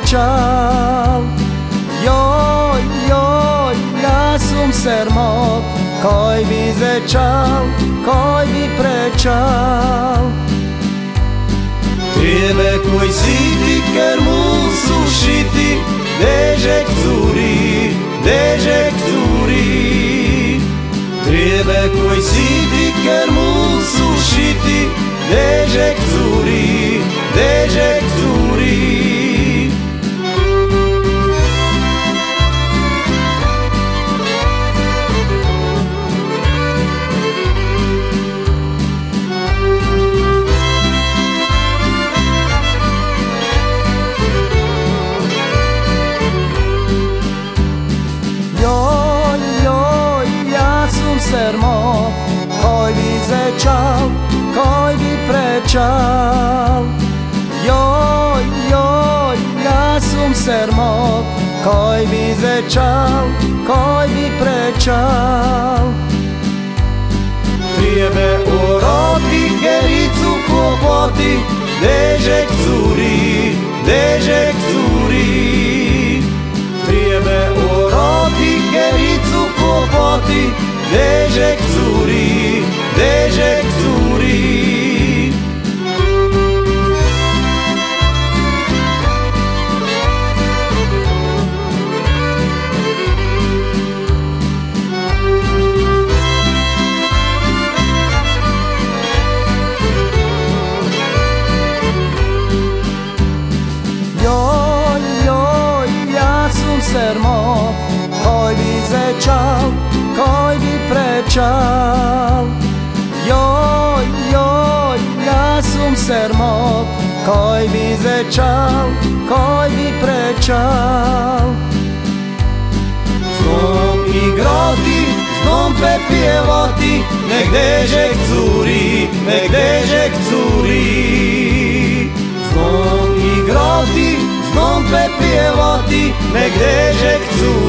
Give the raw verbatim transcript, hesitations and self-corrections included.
čal. Joj, joj, ja sam sermot, koji bi zečal, koji bi prečal. Trijebe koji siti, ker mu sušiti, dežek curi, dežek curi. Trijebe koji siti, ker mu sušiti, dežek curi, dežek curi. Sermot, koji bi zečal, koji bi prečal. Joj, joj, ja sam sermot, koji bi zečal, koji bi prečal. Trijebe urodi, gericu popoti, dežek curi, dežek curi. Trijebe urodi, gericu popoti, dežek curi, dežek curi. Joj, joj, ja sam sermot, koji bi zečal, koji bi prečal. Joj, joj, ja sam sermot, koji bi zečal, koji bi prečal. Znam igrati, znam pepjevati, nek dežek curi, nek dežek curi. Znam igrati, znam pepjevati, nek dežek curi.